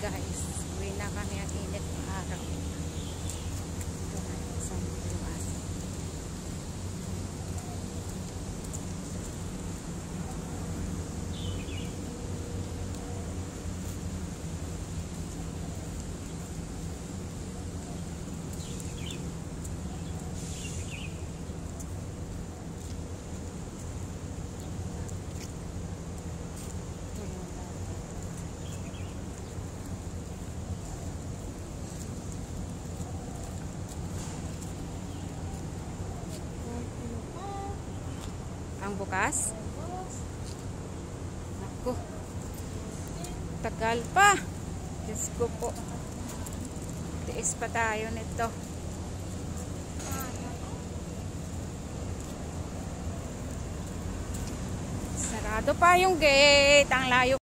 guys. Uwi na kami, ang init ng araw. Ito na isang bukas. Ang bukas? Naku, tagal pa. Diyos ko po. Tiis pa tayo nito. Sarado pa yung gate. Ang layo.